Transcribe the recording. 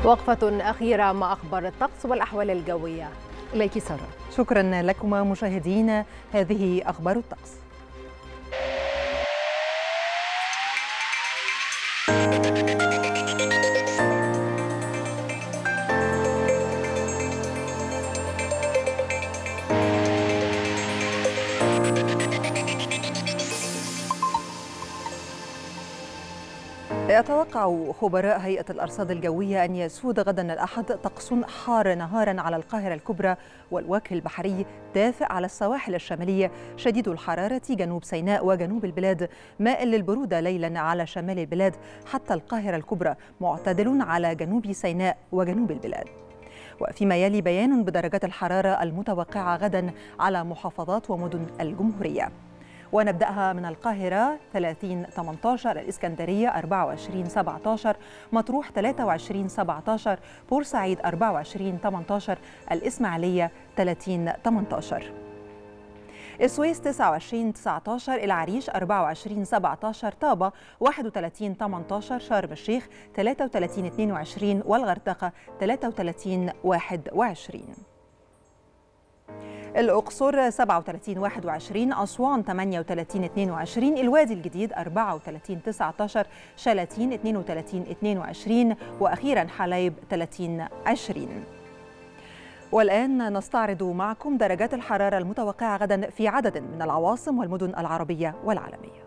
وقفة أخيرة مع أخبار الطقس والأحوال الجوية. إليك سارة. شكرا لكما مشاهدينا، هذه أخبار الطقس. يتوقع خبراء هيئة الأرصاد الجوية أن يسود غدا الأحد طقس حار نهارا على القاهرة الكبرى والوجه البحري، دافئ على السواحل الشمالية، شديد الحرارة جنوب سيناء وجنوب البلاد، مائل للبرودة ليلا على شمال البلاد حتى القاهرة الكبرى، معتدل على جنوب سيناء وجنوب البلاد. وفيما يلي بيان بدرجات الحرارة المتوقعة غدا على محافظات ومدن الجمهورية، ونبدأها من القاهرة 30-18، الإسكندرية 24-17، مطروح 23-17، بورسعيد 24-18، الإسماعيلية 30-18، السويس 29-19، العريش 24-17، طابة 31-18، شرم الشيخ 33-22، والغردقة 33-21. الأقصر 37-21، أسوان 38-22، الوادي الجديد 34-19، شلاتين 32-22، وأخيرا حلايب 30-20. والآن نستعرض معكم درجات الحرارة المتوقعة غدا في عدد من العواصم والمدن العربية والعالمية.